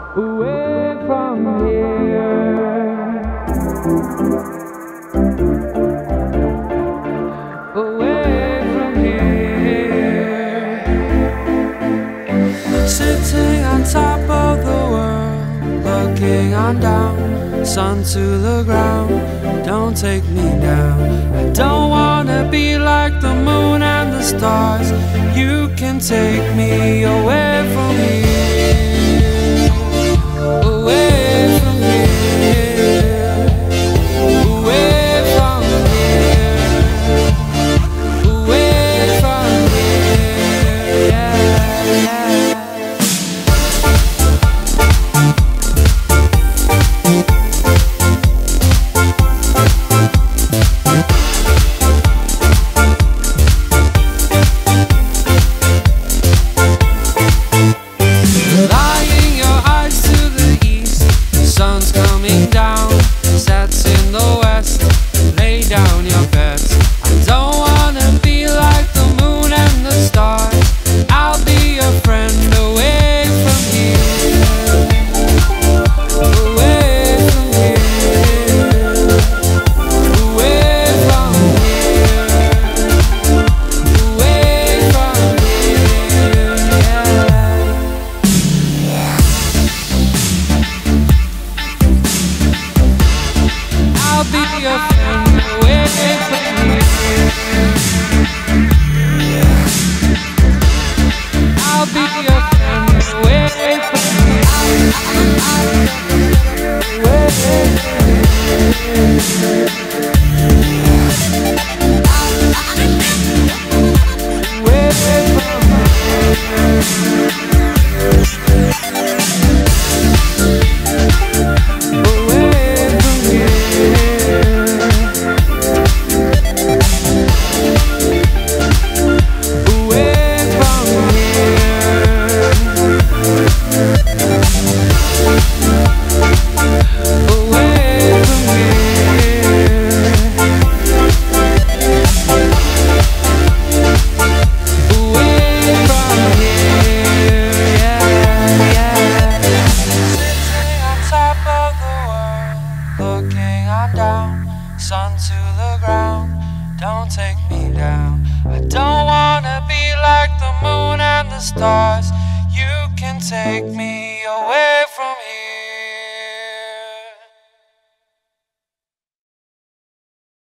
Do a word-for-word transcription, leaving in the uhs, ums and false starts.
away from here, away from here. Sitting on top of the world, looking on down, sun to the ground. Don't take me down. I don't wanna be like the moon and the stars. You can take me away from here, away from here, away from here, away from here, yeah, yeah. Sun to the ground, don't take me down. I don't wanna be like the moon and the stars. You can take me